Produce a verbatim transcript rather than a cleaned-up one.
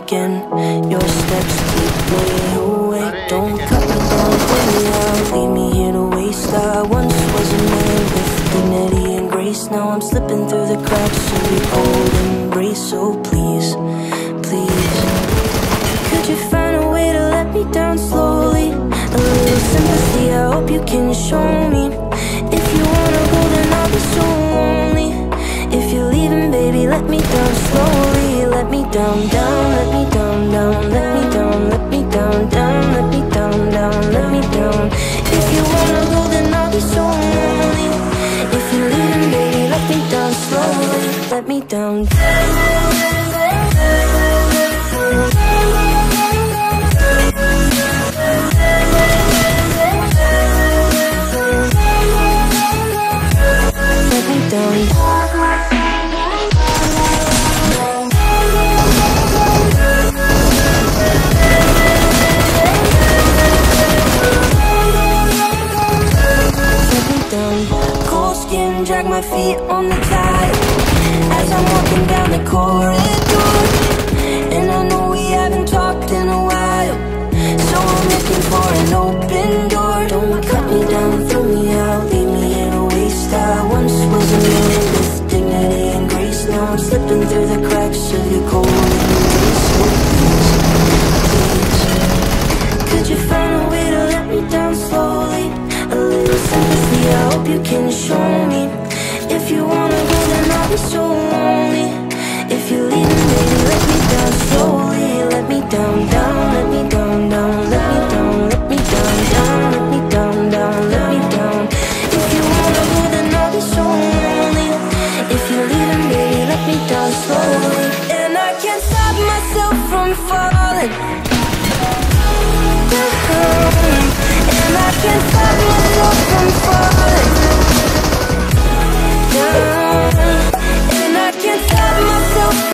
again. Your steps keep me awake. Don't cut me down, pull me out, leave me here to waste. I once was a man with dignity and grace. Now I'm slipping through the cracks of your old embrace. So please, please, could you find a way to let me down slowly? A little sympathy, I hope you can show me. If you wanna go, then I'll be so lonely. If you're leaving, baby, let me down slowly. Let me down, down, let me down, down, let me down, let me down, down, let me down, down, let me down. If you wanna go, then I'll be so lonely. If you're leaving, baby, let me down slowly. Let me down, down. Cold skin, drag my feet on the tile as I'm walking down the corridor. And I know we haven't talked in a while, so I'm looking for an open door. Don't cut me down, throw me out, leave me in a waste. I once was a man with dignity and grace. Now I'm slipping through the cracks of your cold embrace. So please, please, could you find a way to let me down slowly? A little sympathy, I hope you can show me. If you wanna go, then I'll be so lonely. If you're leaving, baby, let me down slowly. Let me down, down, let me down, down, let me down, let me down, down, let me down, down, let me down. If you wanna go, then I'll be so lonely. If you're leaving, baby, let me down slowly. And I can't stop myself from falling down. And I can't